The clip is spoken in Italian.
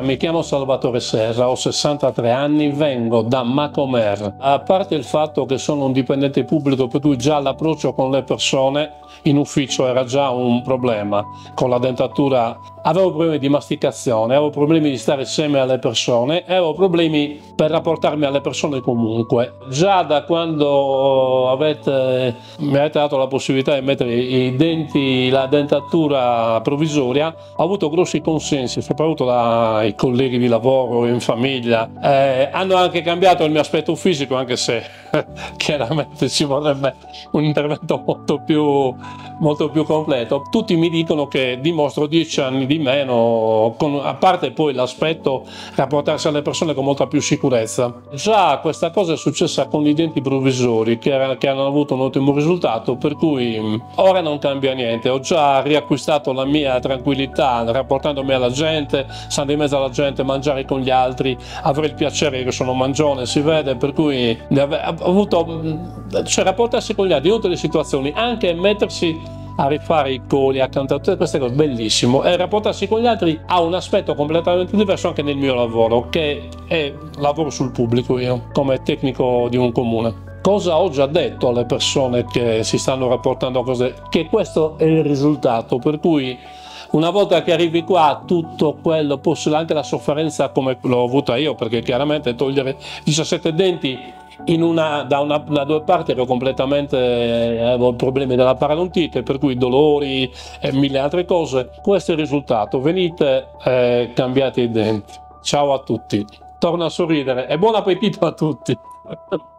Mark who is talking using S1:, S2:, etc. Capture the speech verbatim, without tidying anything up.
S1: Mi chiamo Salvatore Serra, ho sessantatré anni, vengo da Macomer. A parte il fatto che sono un dipendente pubblico, per cui già l'approccio con le persone in ufficio era già un problema. Con la dentatura avevo problemi di masticazione, avevo problemi di stare insieme alle persone, avevo problemi per rapportarmi alle persone comunque. Già da quando avete, mi avete dato la possibilità di mettere i denti, la dentatura provvisoria, ho avuto grossi consensi, soprattutto dai colleghi di lavoro, in famiglia. Eh, hanno anche cambiato il mio aspetto fisico, anche se chiaramente ci vorrebbe un intervento molto più, molto più completo. Tutti mi dicono che dimostro dieci anni di meno, con, a parte poi l'aspetto rapportarsi alle persone con molta più sicurezza. Già questa cosa è successa con i denti provvisori che, era, che hanno avuto un ottimo risultato, per cui ora non cambia niente. Ho già riacquistato la mia tranquillità rapportandomi alla gente, stando in mezzo alla gente, mangiare con gli altri, avere il piacere, che sono mangione, si vede, per cui ho avuto, cioè rapportarsi con gli altri in tutte le situazioni, anche mettersi a rifare i coli, a cantare, tutte queste cose, bellissimo. E rapportarsi con gli altri ha un aspetto completamente diverso anche nel mio lavoro, che è lavoro sul pubblico io, come tecnico di un comune. Cosa ho già detto alle persone che si stanno rapportando a cose? Che questo è il risultato, per cui una volta che arrivi qua tutto quello possibile, anche la sofferenza come l'ho avuta io, perché chiaramente togliere diciassette denti in una, da, una, da due parti ero completamente, avevo problemi della parodontite, per cui dolori e mille altre cose. Questo è il risultato, venite e cambiate i denti. Ciao a tutti, torno a sorridere e buon appetito a tutti.